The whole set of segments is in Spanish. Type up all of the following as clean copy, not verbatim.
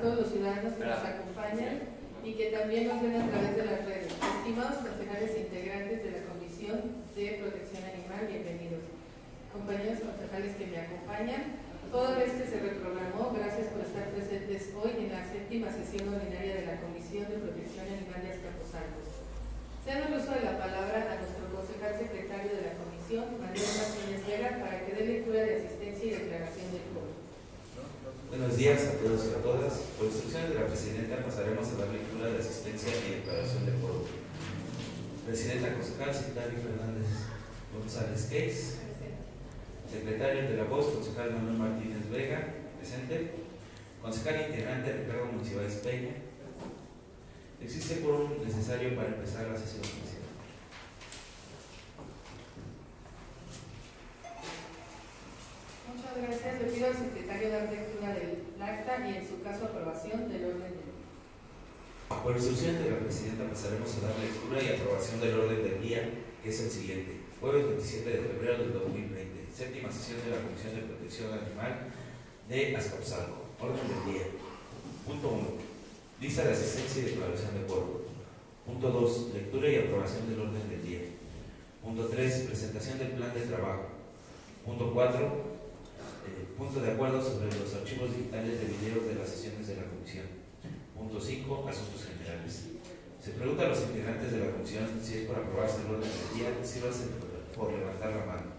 todos los ciudadanos que nos acompañan y que también nos ven a través de las redes. Estimados concejales e integrantes de la Comisión de Protección Animal, bienvenidos. Compañeros concejales que me acompañan, toda vez que se reprogramó, gracias por estar presentes hoy en la 7ª sesión ordinaria de la Comisión de Protección Animal de Azcapotzalco. Cedo el uso de la palabra a nuestro concejal secretario de la Comisión, Manuel Martínez Vega, para que dé lectura de asistencia y declaración del quórum. Buenos días a todos y a todas. Por instrucciones de la Presidenta pasaremos a dar lectura de asistencia y declaración de quórum. Presidenta concejal, secretario Fernández González Keis. Secretario de la Voz, concejal Manuel Martínez Vega, presente. Concejal integrante Ricardo Monsiváis Peña. Existe quórum necesario para empezar la sesión, presidente. Muchas gracias. Le pido al secretario dar lectura del acta y, en su caso, aprobación del orden del día. Por instrucción de la Presidenta pasaremos a dar lectura y aprobación del orden del día, que es el siguiente. Jueves 27 de febrero del 2020, 7ª sesión de la Comisión de Protección Animal de Azcapotzalco. Orden del día. Punto 1. Lista de asistencia y declaración de quórum. Punto 2. Lectura y aprobación del orden del día. Punto 3. Presentación del plan de trabajo. Punto 4. Punto de acuerdo sobre los archivos digitales de videos de las sesiones de la Comisión. Punto 5. Asuntos generales. Se pregunta a los integrantes de la Comisión si es por aprobarse el orden del día, si lo hacen por levantar la mano.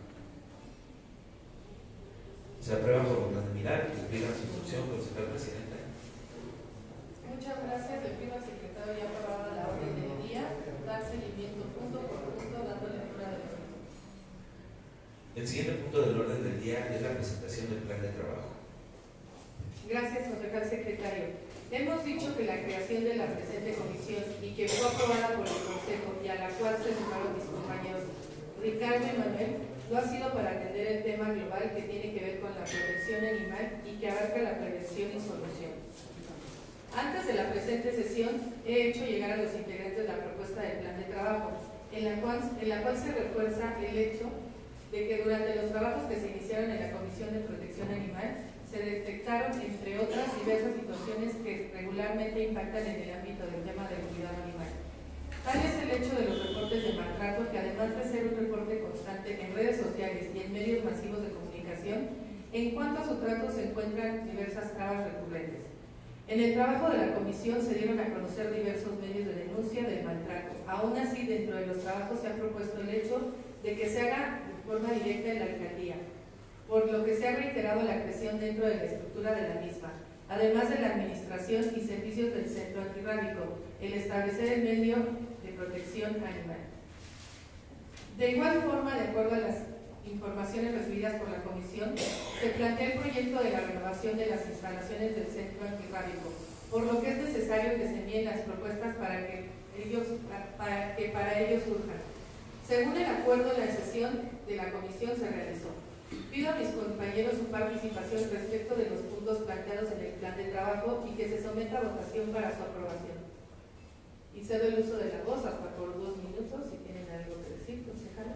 Se aprueba por unanimidad. Le pido su instrucción, concejal presidenta. Muchas gracias. Le pido al secretario ya aprobada la orden del día, dar seguimiento punto por punto, dando lectura del orden. El siguiente punto del orden del día es la presentación del plan de trabajo. Gracias, concejal secretario. Hemos dicho que la creación de la presente comisión y que fue aprobada por el Consejo y a la cual se sumaron mis compañeros Ricardo y Manuel, lo ha sido para atender el tema global que tiene que ver con la protección animal y que abarca la prevención y solución. Antes de la presente sesión, he hecho llegar a los integrantes la propuesta del plan de trabajo, en la cual se refuerza el hecho de que durante los trabajos que se iniciaron en la Comisión de Protección Animal, se detectaron, entre otras, diversas situaciones que regularmente impactan en el ámbito del tema del cuidado animal. Tal es el hecho de los reportes de maltrato, que además de ser un reporte constante en redes sociales y en medios masivos de comunicación, en cuanto a su trato se encuentran diversas trabas recurrentes. En el trabajo de la comisión se dieron a conocer diversos medios de denuncia del maltrato. Aún así, dentro de los trabajos se ha propuesto el hecho de que se haga de forma directa en la alcaldía, por lo que se ha reiterado la creación dentro de la estructura de la misma, además de la administración y servicios del centro antirrábico, el establecer el medio de protección animal. De igual forma, de acuerdo a las informaciones recibidas por la comisión, se plantea el proyecto de la renovación de las instalaciones del centro antirrábico, por lo que es necesario que se envíen las propuestas para que para ellos surjan. Según el acuerdo, la sesión de la comisión se realizó. Pido a mis compañeros su participación respecto de los puntos planteados en el plan de trabajo y que se someta a votación para su aprobación. Y cedo el uso de la voz hasta por 2 minutos, si tienen algo que decir, concejales.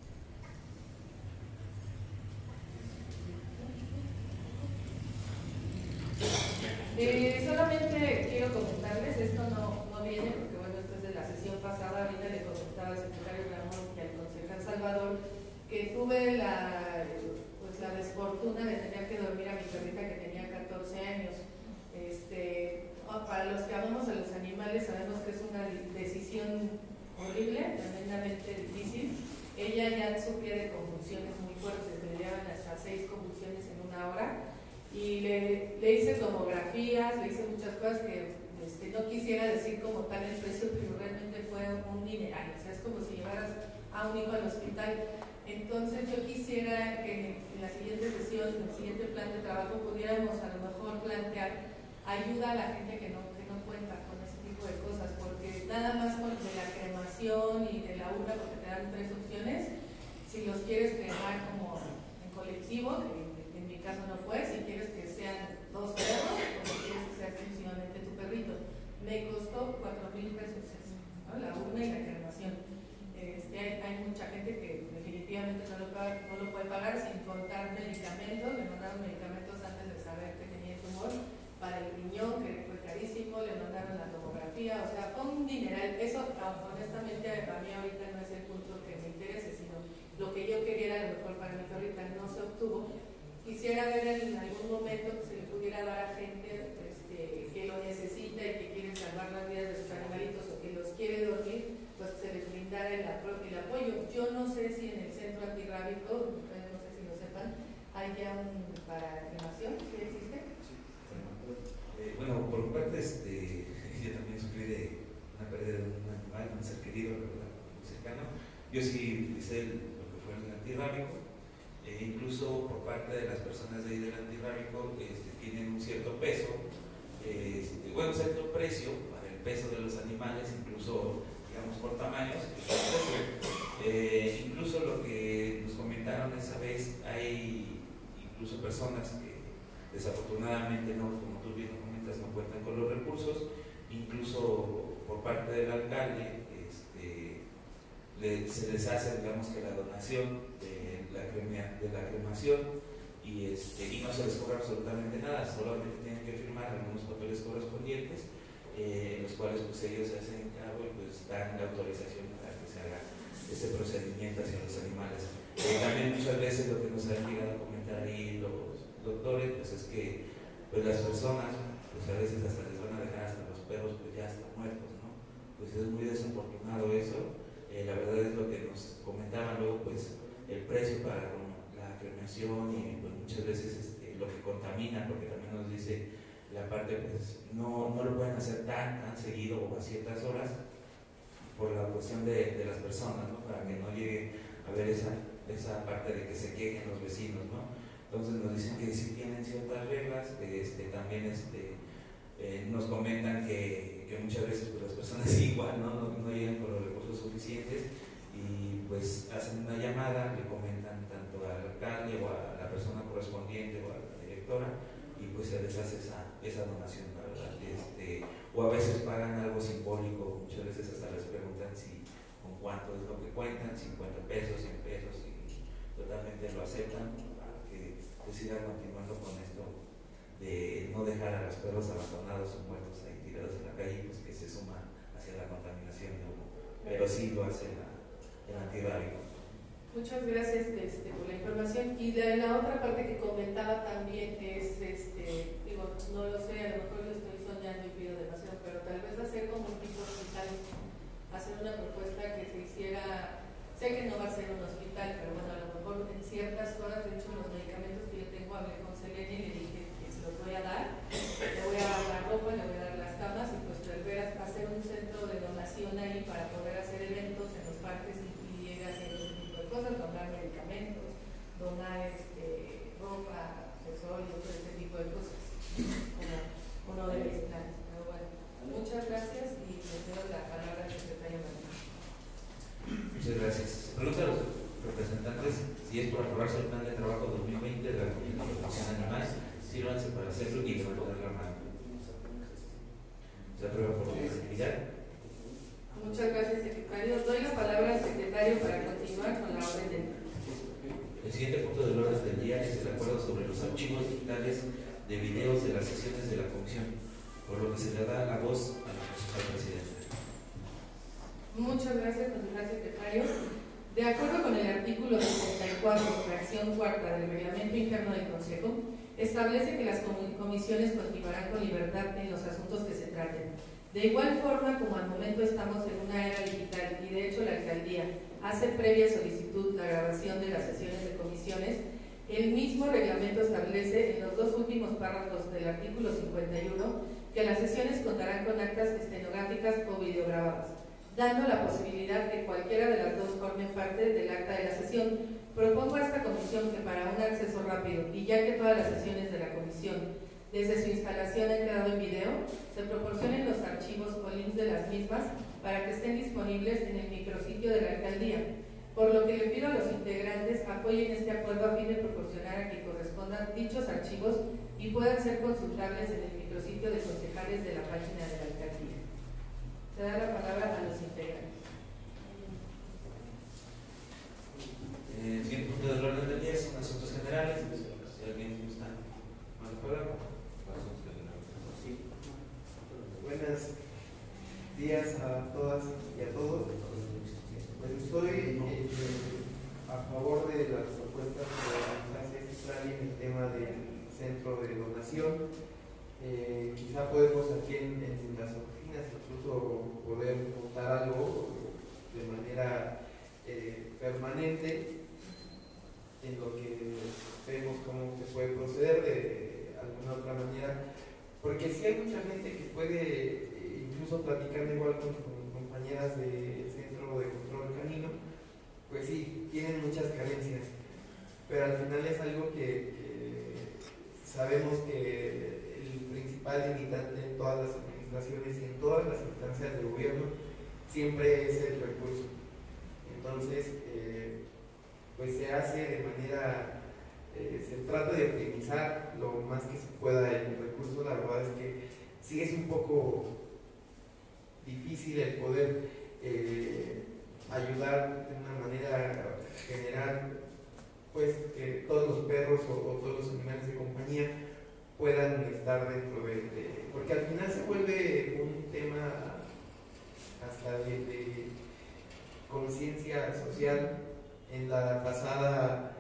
Solamente quiero comentarles, esto no viene porque, bueno, esto es de la sesión pasada. Ahorita le comentaba al secretario Ramón y al concejal Salvador que tuve la desfortuna de tener que dormir a mi perrita que tenía 14 años. Para los que amamos a los animales sabemos que es una decisión horrible, tremendamente difícil. Ella ya sufría de convulsiones muy fuertes, le llevan hasta 6 convulsiones en 1 hora, y le hice tomografías, le hice muchas cosas que no quisiera decir como tal el precio, pero realmente fue un dineral. O sea, es como si llevaras a un hijo al hospital. Entonces yo quisiera que en la siguiente sesión, en el siguiente plan de trabajo, pudiéramos a lo mejor plantear ayuda a la gente que no cuenta con ese tipo de cosas, porque nada más con de la cremación y de la urna, porque te dan 3 opciones, si los quieres cremar como en colectivo, que en mi caso no fue, si quieres que sean 2 perros, o si quieres que sea exclusivamente tu perrito, me costó 4,000 pesos eso, ¿no? La urna y la cremación. Hay mucha gente que definitivamente no lo puede pagar, sin contar medicamentos. Me mandaron medicamentos antes de saber que tenía tumor para el riñón, que honestamente a mí ahorita no es el punto que me interese, sino lo que yo quería era lo mejor para mi perrita, no se obtuvo. Quisiera ver en algún momento que se le pudiera dar a gente que lo necesita y que quiere salvar las vidas de sus animalitos o que los quiere dormir, pues se les brindara el apoyo. Yo no sé si en el centro antirrábico, ustedes no sé si lo sepan, hay ya un para cremación, ¿sí existe? Bueno, por mi parte, yo también sufrí de una pérdida de un animal, un ser querido, ¿verdad? Muy cercano. Yo sí utilicé lo que fue el antirrábico, incluso por parte de las personas de ahí del antirrábico tienen un cierto peso, bueno, cierto precio para el peso de los animales, incluso, digamos, por tamaños. Incluso lo que nos comentaron esa vez, hay incluso personas que desafortunadamente no, como tú bien comentas, no cuentan con los recursos, incluso por parte del alcalde se les hace, digamos, que la donación de la cremación y no se les cobra absolutamente nada, solamente tienen que firmar algunos papeles correspondientes, en los cuales pues ellos se hacen cargo y pues dan la autorización para que se haga este procedimiento hacia los animales. También muchas veces lo que nos han llegado a comentar ahí los doctores, pues es que pues las personas pues a veces hasta les van a dejar hasta los perros pues ya están muertos, ¿no? Pues es muy desafortunado eso. La verdad es lo que nos comentaban luego, pues el precio para la cremación y pues muchas veces lo que contamina, porque también nos dice la parte, pues no lo pueden hacer tan seguido o a ciertas horas por la cuestión de las personas, ¿no? Para que no llegue a ver esa parte de que se quejen los vecinos, ¿no? Entonces nos dicen que sí tienen ciertas reglas, también nos comentan que muchas veces pues, las personas igual no llegan con los recursos suficientes y pues hacen una llamada, le comentan tanto al alcalde o a la persona correspondiente o a la directora y pues se les hace esa donación, la verdad. O a veces pagan algo simbólico, muchas veces hasta les preguntan con cuánto es lo que cuentan, 50 pesos, 100 pesos y totalmente lo aceptan para que sigan continuando con esto de no dejar a los perros abandonados o muertos ahí tirados en la calle, pues que se suma hacia la contaminación de humo, pero sí lo hace el antirrábico. Muchas gracias por la información. Y la otra parte que comentaba también es, digo, no lo sé, a lo mejor lo estoy soñando y pido demasiado, pero tal vez hacer como un tipo hospital, hacer una propuesta que se hiciera, sé que no va a ser un hospital, pero bueno, a lo mejor en ciertas horas, de hecho los medicamentos que yo tengo, hablé con Selene y le dije que se los voy a dar, le voy a dar la ropa, le voy a dar las camas y pues tal vez hacer un centro de donación ahí para poder hacer eventos en los parques y ir haciendo ese tipo de cosas, donar medicamentos, donar ropa, accesorios, todo ese tipo de cosas, como uno de mis planes. Pero bueno, muchas gracias y le cedo la palabra al secretario Manuel. Muchas gracias. Pregunta a los representantes si es por aprobarse el plan de trabajo 2020 de la Comisión de Protección Animal, sírvanse para hacerlo y levantar la mano. ¿Se aprueba por unanimidad? Muchas gracias, secretario. Doy la palabra al secretario para continuar con la orden del día. El siguiente punto del orden del día es el acuerdo sobre los archivos digitales de videos de las sesiones de la comisión, por lo que se le da la voz al presidente. Muchas gracias, concejal secretario. De acuerdo con el artículo 64, fracción cuarta del Reglamento Interno del Consejo, establece que las comisiones continuarán con libertad en los asuntos que se traten. De igual forma, como al momento estamos en una era digital y de hecho la alcaldía hace previa solicitud la grabación de las sesiones de comisiones, el mismo reglamento establece en los dos últimos párrafos del artículo 51 que las sesiones contarán con actas estenográficas o videograbadas, dando la posibilidad que cualquiera de las dos formen parte del acta de la sesión. Propongo a esta comisión que para un acceso rápido, y ya que todas las sesiones de la comisión desde su instalación han quedado en video, se proporcionen los archivos o links de las mismas para que estén disponibles en el micrositio de la alcaldía, por lo que le pido a los integrantes apoyen este acuerdo a fin de proporcionar a que correspondan dichos archivos y puedan ser consultables en el micrositio de concejales de la página de la alcaldía. Se da la palabra a los integrantes. El siguiente punto del orden del día son asuntos generales. Si alguien gusta más de palabra. Sí. Buenos días. días a todas y a todos. Pues estoy a favor de las propuestas que hace Citlali en el tema del centro de donación. Quizá podemos aquí en las oficinas incluso poder montar algo de manera permanente, en lo que vemos cómo se puede proceder de alguna otra manera, porque si hay mucha gente que puede, incluso platicando igual con compañeras del Centro de Control Canino, pues sí, tienen muchas carencias, pero al final es algo que sabemos que el principal limitante en todas las administraciones y en todas las instancias de gobierno siempre es el recurso. Entonces, pues se hace de manera, se trata de optimizar lo más que se pueda el recurso. La verdad es que sí es un poco difícil el poder ayudar de una manera general, pues que todos los perros o todos los animales de compañía puedan estar dentro porque al final se vuelve un tema hasta de conciencia social. En la pasada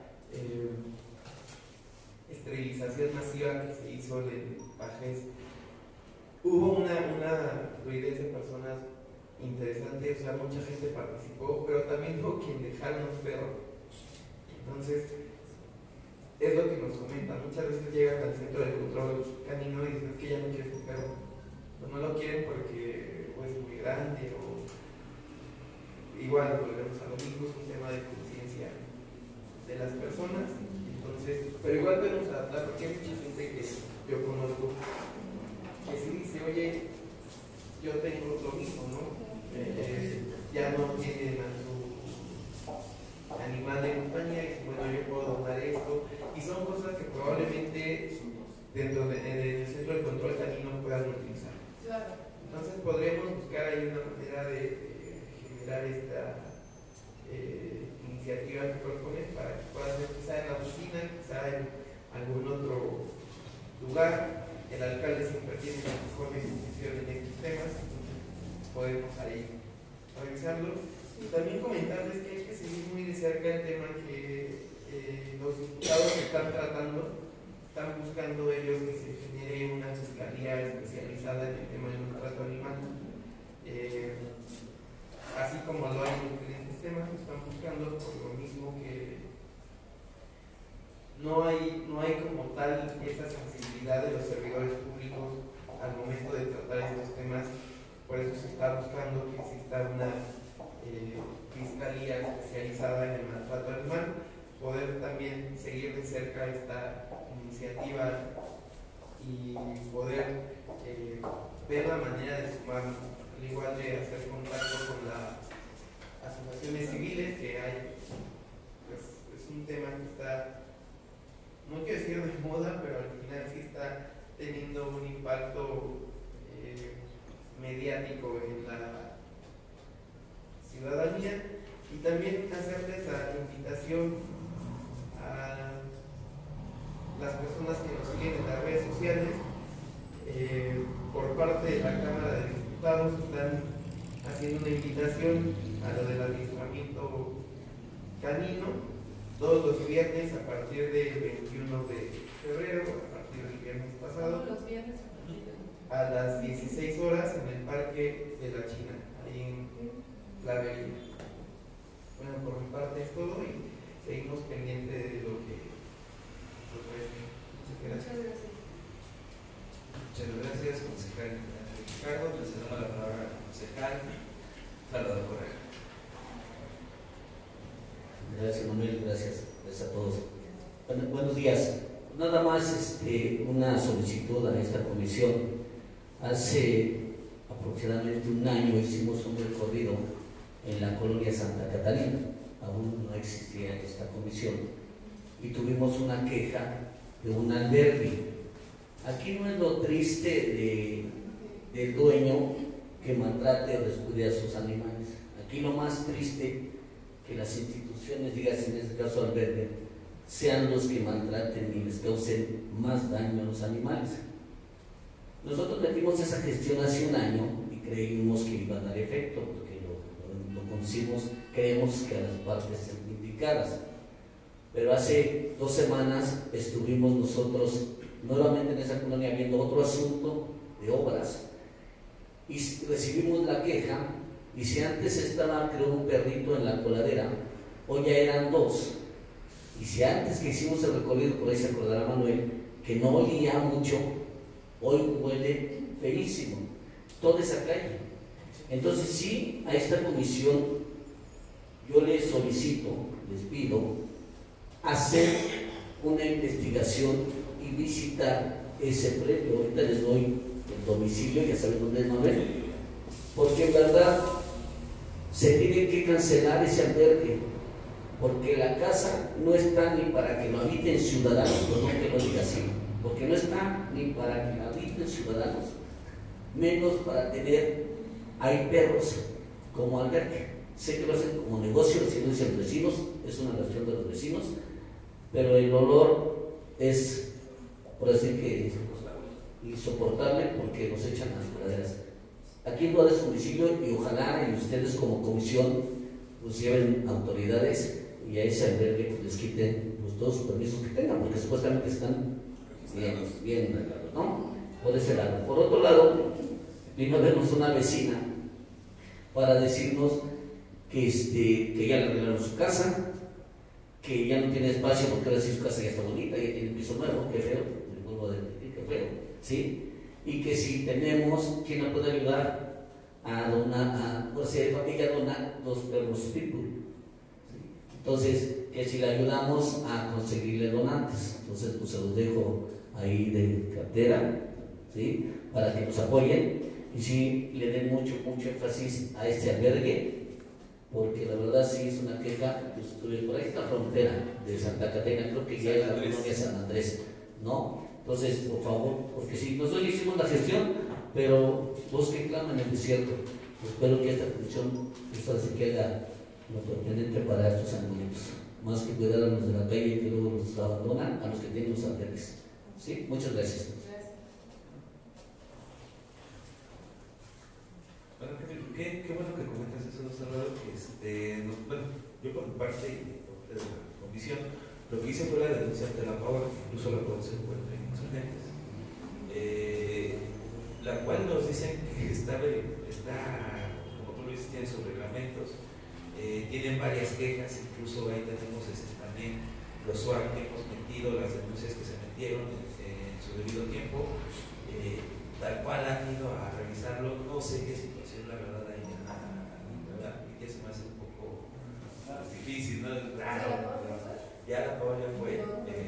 esterilización masiva que se hizo en Pajés, hubo una fluidez de personas interesante, o sea, mucha gente participó, pero también hubo quien dejaron los perros. Entonces, es lo que nos comentan. Muchas veces llegan al centro de control canino y dicen que ya no quieren su perro, o no lo quieren porque es muy grande, o igual volvemos a lo mismo, es un tema de conciencia de las personas. Entonces, pero igual podemos adaptar, porque hay mucha gente que yo conozco que sí dice, oye, yo tengo lo mismo, ¿no? Ya no tienen a su animal de compañía y bueno, yo puedo donar esto, y son cosas que probablemente dentro del centro de control canino puedan utilizar. Entonces podremos buscar ahí una manera de generar esta iniciativa que propones para que pueda ser quizá en la oficina, quizá en algún otro lugar. El alcalde siempre tiene la mejor disposición en estos temas, podemos ahí revisarlo. Y también comentarles que hay que seguir muy de cerca el tema que los diputados que están tratando, están buscando ellos que se genere una fiscalía especializada en el tema del maltrato animal. Así como lo hay en diferentes temas, están buscando por lo mismo que no hay como tal esa sensibilidad de los servidores públicos al momento de tratar estos temas. Por eso se está buscando que exista una fiscalía especializada en el maltrato animal, poder también seguir de cerca esta iniciativa y poder ver la manera de sumar, al igual de hacer contacto con las asociaciones civiles que hay. Pues es un tema que está, no quiero decir de moda, pero al final sí está teniendo un impacto mediático en la ciudadanía. Y también hacerles la invitación a las personas que nos siguen en las redes sociales. Por parte de la Cámara de Diputados están haciendo una invitación a lo del adiestramiento canino todos los viernes a partir del 21 de febrero, a partir del viernes pasado, los viernes a las 16 horas en el Parque de la China, ahí en Clavería. Bueno, por mi parte es todo y seguimos pendientes de lo que nos ofrece. Muchas gracias. Muchas gracias, concejal Ricardo. Le cedemos la palabra al concejal Salvador Correa. Gracias, Manuel, gracias a todos. Buenos días. Nada más una solicitud a esta comisión. Hace aproximadamente un año hicimos un recorrido en la colonia Santa Catalina. Aún no existía esta comisión y tuvimos una queja de un albergue. Aquí no es lo triste del dueño que maltrate o descuide a sus animales. Aquí lo más triste que las instituciones, dígase en este caso albergue, sean los que maltraten y les causen más daño a los animales. Nosotros metimos esa gestión hace un año y creímos que iba a dar efecto, porque lo conocimos, creemos que a las partes implicadas. Pero hace 2 semanas estuvimos nosotros nuevamente en esa colonia viendo otro asunto de obras y recibimos la queja, y si antes estaba, creo, un perrito en la coladera, hoy ya eran 2. Y si antes que hicimos el recorrido, por ahí se acordará Manuel, que no olía mucho, hoy huele feísimo toda esa calle. Entonces sí, a esta comisión yo les solicito, les pido hacer una investigación y visitar ese predio. Ahorita les doy el domicilio, ya saben dónde es Manuel, porque en verdad se tiene que cancelar ese albergue, porque la casa no está ni para que lo habiten ciudadanos, perdón que lo diga así, porque no está ni para que lo habiten ciudadanos, menos para tener ahí perros como albergue. Sé que lo hacen como negocio, si lo dicen vecinos, es una versión de los vecinos, pero el olor es, por así que, insoportable, porque nos echan las coladeras. Aquí no es domicilio, y ojalá y ustedes como comisión pues lleven autoridades y a ese albergue pues les quiten pues, todos los permisos que tengan, porque supuestamente están bien arreglados, ¿no? Por ese lado. Por otro lado, vino a vernos una vecina para decirnos que ya le arreglaron su casa, que ya no tiene espacio porque ahora sí su casa ya está bonita, ya tiene piso nuevo, qué feo, me vuelvo a decir, qué feo, ¿sí? Y que si tenemos, ¿quién nos puede ayudar a donar, por si hay familia, donar 2 perros pitbull? ¿Sí? Entonces, que si le ayudamos a conseguirle donantes, entonces pues se los dejo ahí de cartera, ¿sí? Para que nos apoyen y sí le den mucho énfasis a este albergue, porque la verdad sí es una queja. Pues, por ahí está la frontera de Santa Catarina, creo que ya es la colonia San Andrés, ¿no? Entonces, por favor, porque si nosotros hicimos la gestión, pero vos que claman en el desierto, espero que esta comisión pues, así que haga lo pertinente para estos animalitos, más que cuidar a los de la calle que luego los abandonan, a los que tienen los albergues. ¿Sí? Muchas gracias. Bueno, qué bueno que comentas eso, Salvador. Bueno, yo por mi parte y por parte de la comisión, lo que hice fue la denuncia ante la PAVA, que incluso la PAVA se encuentra en insurgentes, la cual nos dicen que está, como tú lo dices, tiene sobre reglamentos, tienen varias quejas, incluso ahí tenemos también los SWAT que hemos metido, las denuncias que se metieron en su debido tiempo, tal cual han ido a revisarlo. No sé qué situación, la verdad, ahí ya se me hace un poco difícil, ¿no? Raro. Ya la PAVA ya fue,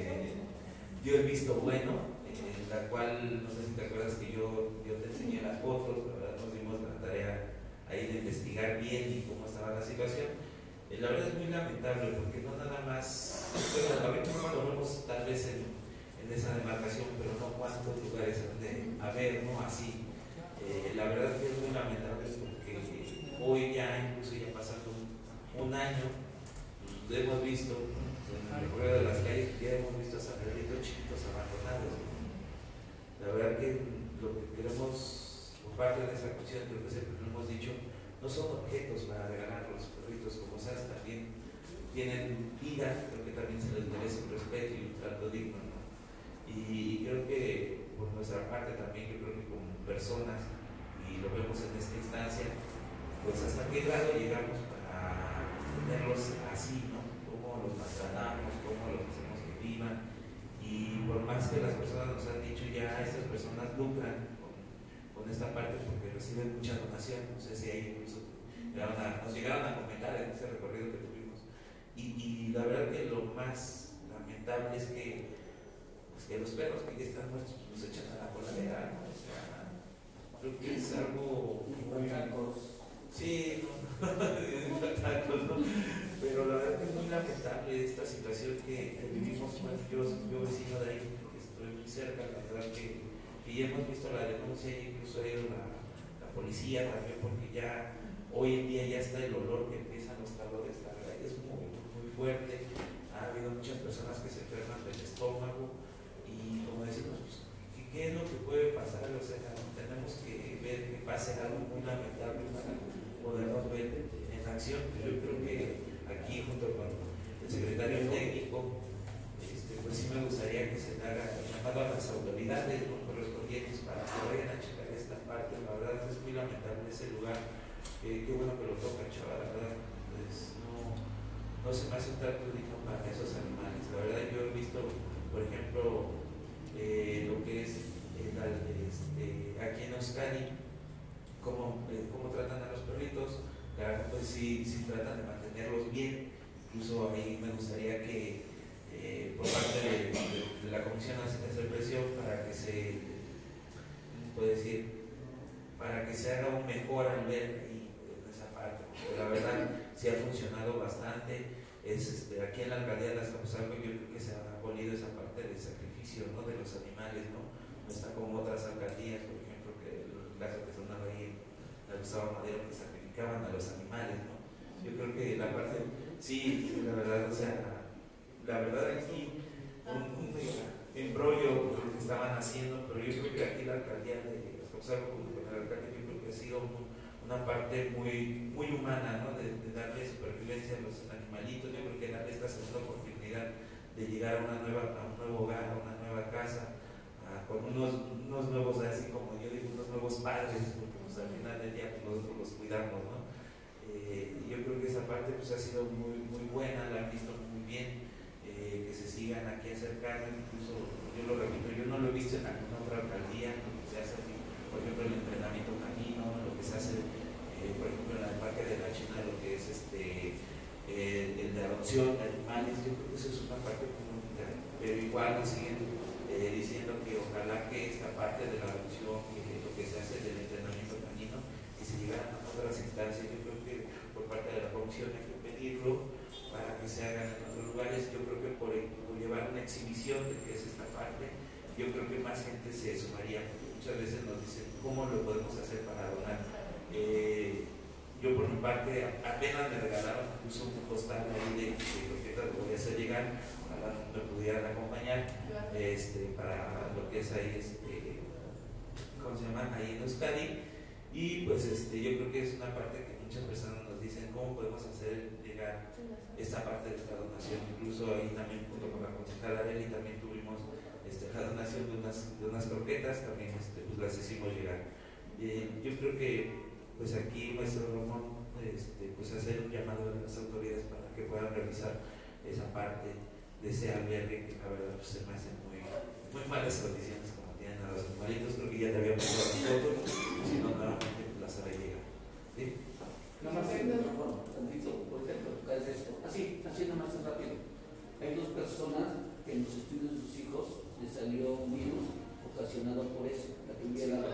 dio el visto bueno, la cual, no sé si te acuerdas que yo te enseñé las fotos, la verdad nos dimos la tarea ahí de investigar bien y cómo estaba la situación. La verdad es muy lamentable porque no nada más, bueno, ahorita no lo vemos tal vez en esa demarcación, pero no cuántos lugares han de haber, ¿no? Así. La verdad que es muy lamentable porque hoy ya, incluso ya pasando un año, pues, hemos visto en el recorrido de las calles, ya hemos visto a perritos chiquitos abandonados. La verdad que lo que queremos por parte de esa comisión, creo que siempre lo hemos dicho, no son objetos para regalar a los perritos, como sabes, también tienen vida, creo que también se les merece un respeto y un trato digno, ¿no? Y creo que por nuestra parte también, yo creo que como personas, y lo vemos en esta instancia, pues hasta qué grado llegamos para tenerlos así, ¿no? Cómo los maltratamos, cómo los hacemos que vivan, y por más que las personas nos han dicho ya, estas personas lucran con esta parte porque reciben mucha donación. No sé si ahí incluso nos llegaron a comentar en ese recorrido que tuvimos, y la verdad que lo más lamentable es que los perros que ya están muertos los echan a la coladera, ¿no? O sea, creo que es algo muy... Sí, ¿no? Pero la verdad que es muy lamentable esta situación que vivimos. Yo vecino de ahí, porque estoy muy cerca, la verdad que ya hemos visto la denuncia, incluso ha ido la policía también, porque ya hoy en día ya está el olor que empiezan los calores, la verdad que es muy fuerte. Ha habido muchas personas que se enferman del estómago, y como decimos, pues, ¿qué es lo que puede pasar? O sea, tenemos que ver qué pasa ser algo muy lamentable para podernos ver en acción. Yo creo que aquí, junto con el secretario técnico, pues sí me gustaría que se le haga llamado a las autoridades correspondientes para que vayan a checar esta parte. La verdad es muy lamentable ese lugar. Qué bueno que lo toca, chaval. La verdad, pues no se me hace un trato digno para esos animales. La verdad, yo he visto, por ejemplo, lo que es aquí en Euskadi, cómo tratan a los perritos. Claro, pues sí tratan de mantenerlos bien. Incluso ahí me gustaría que por parte de la comisión hacer presión para que para que se haga un mejor albergue en esa parte, porque la verdad sí ha funcionado bastante. Aquí en la alcaldía de Azcapotzalco yo creo que se ha abolido esa parte del sacrificio, ¿no?, de los animales, ¿no? No está como otras alcaldías, por ejemplo, que el caso que sonaba ahí en la Gustavo Madero, que sacrificaban a los animales, ¿no? Yo creo que la parte, sí, la verdad, o sea, la verdad aquí un embrollo lo que estaban haciendo, pero yo creo que aquí la alcaldía de Azcapotzalco junto con el alcalde, yo creo que ha sido una parte muy humana, ¿no?, de darle supervivencia a los animalitos. Yo creo que darle esta segunda oportunidad de llegar a un nuevo hogar, a una nueva casa, con unos nuevos, así como yo digo, unos nuevos padres, porque pues, al final del día pues, nosotros los cuidamos, ¿no? Yo creo que esa parte pues ha sido muy buena, la han visto muy bien. Que se sigan aquí acercando, incluso yo lo repito, yo no lo he visto en alguna otra alcaldía, lo que se hace aquí, por ejemplo el entrenamiento canino, lo que se hace por ejemplo en el Parque de la China, lo que es el de adopción de animales. Yo creo que eso es una parte muy bonita, pero igual nos siguen diciendo que ojalá que esta parte de la adopción, que lo que se hace del entrenamiento canino, que se llegaran a otras instancias. Yo creo que por parte de la comisión hay que pedirlo para que se hagan en otros lugares. Yo creo que por llevar una exhibición de que es esta parte, yo creo que más gente se sumaría, porque muchas veces nos dicen cómo lo podemos hacer para donar. Yo por mi parte apenas me regalaron incluso un postal ahí de croquetas, lo voy a hacer llegar, ojalá me pudieran acompañar para lo que es ahí, ¿cómo se llama? Ahí en Euskadi. Y pues yo creo que es una parte que muchas personas nos dicen cómo podemos hacer llegar esta parte de esta donación. Incluso ahí también junto con la concejala Areli también tuvimos la donación de unas croquetas, también pues las hicimos llegar. Yo creo que pues aquí nuestro Ramón pues hacer un llamado a las autoridades para que puedan revisar esa parte de ese albergue, que la verdad pues, se me hacen muy malas condiciones como tienen a los animalitos. Creo que ya te había pasado a nosotros, si no nuevamente pues, las haré llegar. ¿Sí? Nada más tantito, por ejemplo, es esto. Así nada más rápido. Hay dos personas que en los estudios de sus hijos les salió un virus ocasionado por eso, y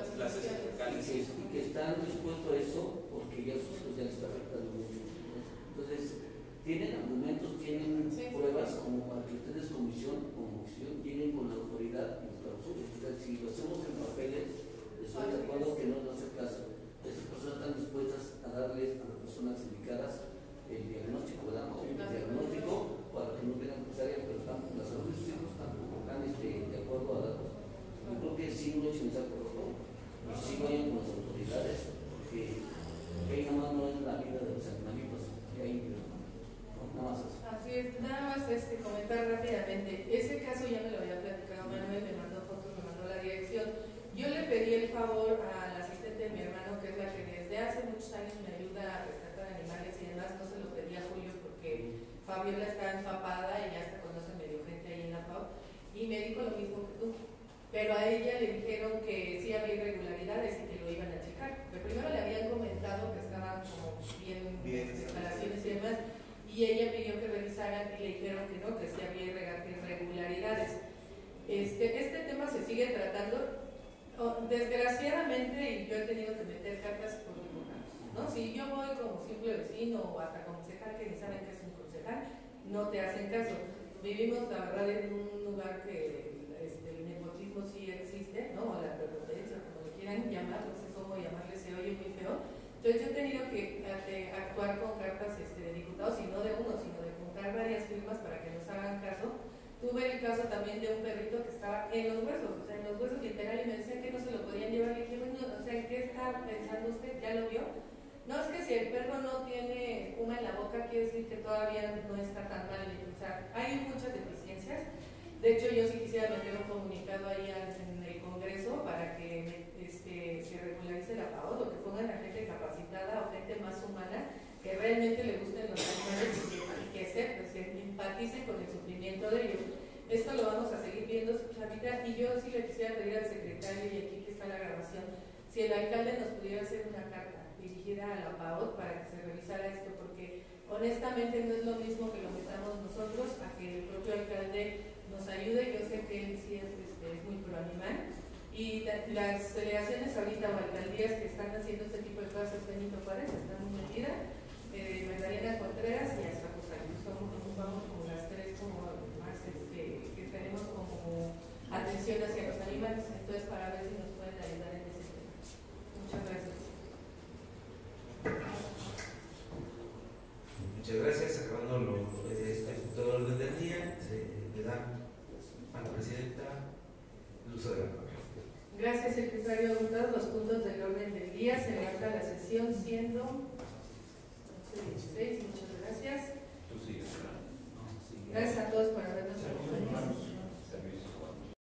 que están dispuestos a eso porque ya sus hijos ya les está afectando mucho. Entonces, tienen argumentos, tienen pruebas como para que ustedes comisión tienen con la autoridad y clausura. Entonces, si lo hacemos en papeles, estoy de acuerdo que no nos hace caso. Estas personas están dispuestas a darles a las personas indicadas el diagnóstico, ¿verdad? El diagnóstico para que no tengan cesárea, pero están, la salud de sus hijos tampoco están de acuerdo a datos. Yo creo que sí lo echen por todo y sí vayan con las autoridades, porque ahí nada más no es la vida de los animalitos, y ahí nada más eso. Así es, nada más comentar rápidamente. Ese caso ya me lo había platicado Manuel, me mandó fotos, me mandó la dirección. Yo le pedí el favor al asistente de mi hermano, que es la que desde hace muchos años me ayuda a rescatar animales y demás. No se lo pedí a Julio porque Fabiola está empapada y ya hasta conoce medio gente ahí en la FAO, y me dijo lo mismo que tú. Pero a ella le dijeron que sí había irregularidades y que lo iban a checar. Pero primero le habían comentado que estaban como bien instalaciones y demás, y ella pidió que revisaran y le dijeron que no, que sí había irregularidades. Este tema se sigue tratando. Desgraciadamente, y yo he tenido que meter cartas por tribunales, ¿no? Si yo voy como simple vecino o hasta concejal, que ni saben que es un concejal, no te hacen caso. Vivimos, la verdad, en un lugar que el nepotismo sí existe, ¿no? O la prepotencia, como le quieran llamar, no sé cómo llamarle, se oye muy feo. Entonces yo he tenido que actuar con cartas de diputados, y no de uno, sino de juntar varias firmas para que nos hagan caso. Tuve el caso también de un perrito que estaba en los huesos, o sea, en los huesos literal, y me decían que no se lo podían llevar. Le dije, bueno, o sea, ¿en qué está pensando usted? ¿Ya lo vio? No, es que si el perro no tiene espuma en la boca, quiere decir que todavía no está tan mal. O sea, hay muchas deficiencias. De hecho, yo sí quisiera meter un comunicado ahí en el Congreso para que se regularice la PAOD o que pongan a gente capacitada o gente más humana que realmente le gusten los animales y que se empaticen con el sufrimiento de ellos. Esto lo vamos a seguir viendo, Chavita, y yo sí le quisiera pedir al secretario, y aquí que está la grabación, si el alcalde nos pudiera hacer una carta dirigida a la PAOD para que se revisara esto, porque honestamente no es lo mismo que lo metamos nosotros a que el propio alcalde nos ayude. Yo sé que él sí es muy pro animal, y las delegaciones ahorita o alcaldías que están haciendo este tipo de cosas es Benito Juárez, está muy metida, Magdalena Contreras y hasta Rosario. Vamos como las tres como más que tenemos como atención hacia los animales, entonces para ver si nos pueden ayudar en ese tema. Muchas gracias. Muchas gracias. Acabando este punto de orden del día, se le da a la presidenta el uso de la palabra. Gracias, secretario. Agotados los puntos del orden del día, se levanta la sesión siendo 11:18.